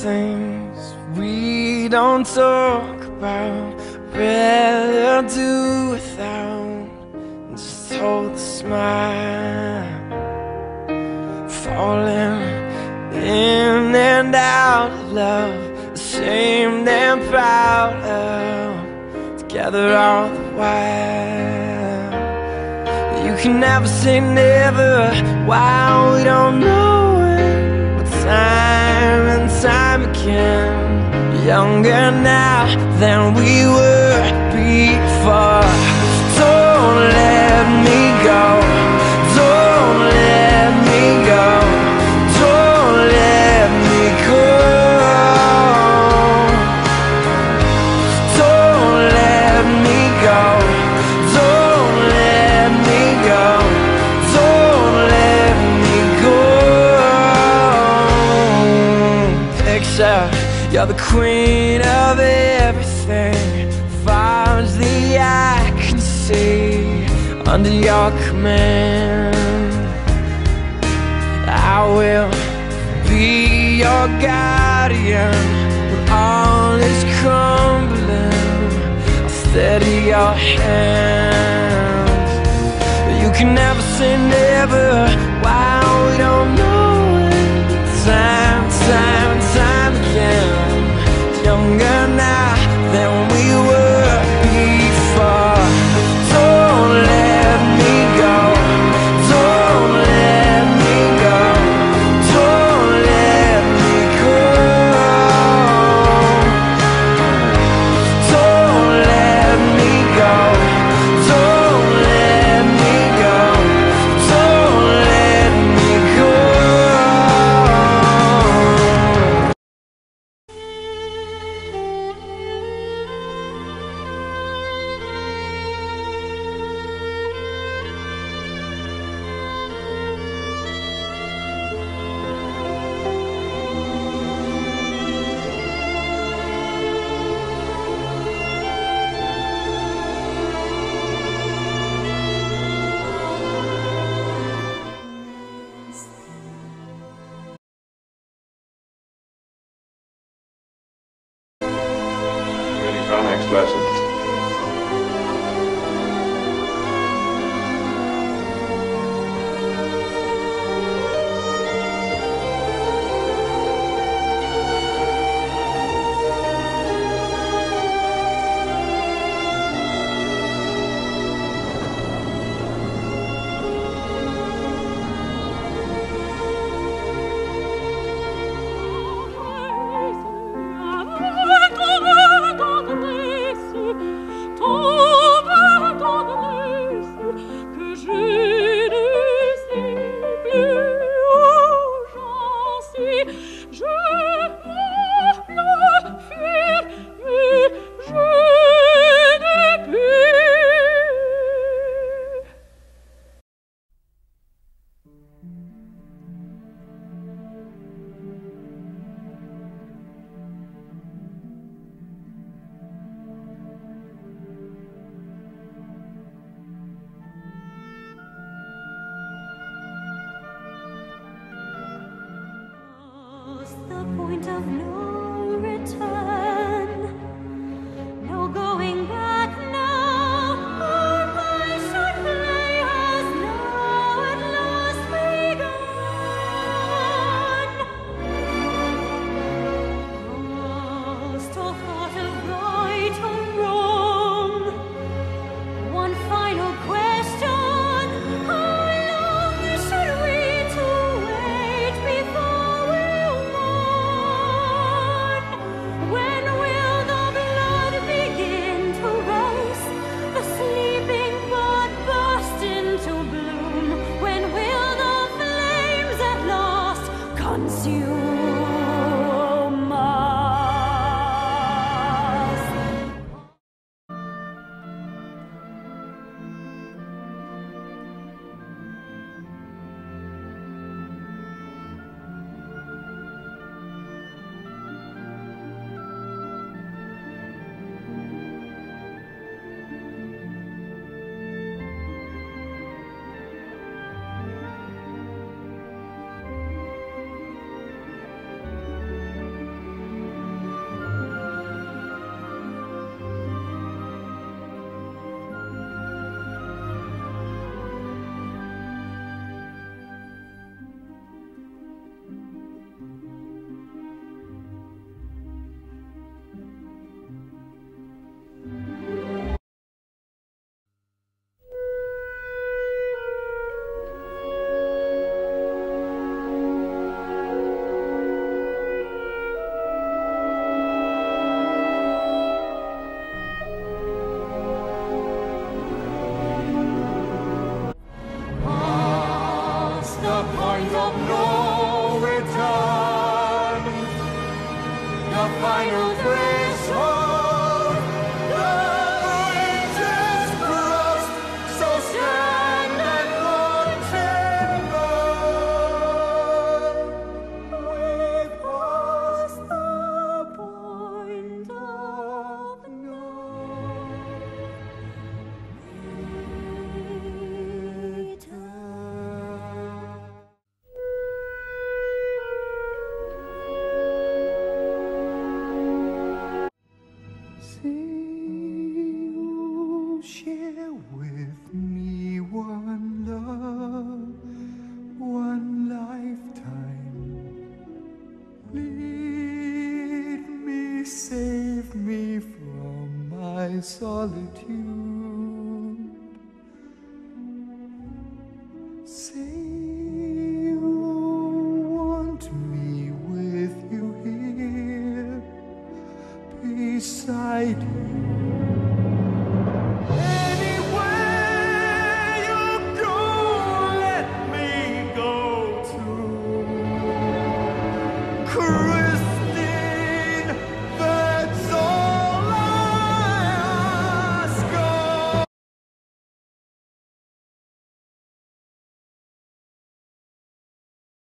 things we don't talk about, rather do without, and just hold the smile. Falling in and out of love, ashamed and proud of, together all the while. You can never say never while we don't know it, but time and time again, younger now than we were before. Don't let me go, don't let me go, don't let me go, don't let me go, don't let me go, don't let me go. Picture you're the queen of everything, far as the eye can see, under your command. I will be your guardian when all is crumbling. I'll steady your hand. You can never say never while we don't know it. Time, time, time again, younger now than we were before. Don't let me go, don't let me go, don't let me go, don't let me go, don't let me go, don't let me go. Ready for our next lesson. The point of no return, no going back now. Our lives should play has now at last begun. Lost all thought of right or wrong. One final question: how long should we to wait before we'll mourn? final threshold. The bridge is crossed, so stand and whatever. We've passed the point of no return. Say you'll share with me one love, one lifetime. Lead me, save me from my solitude. Say you want me with you here, beside you.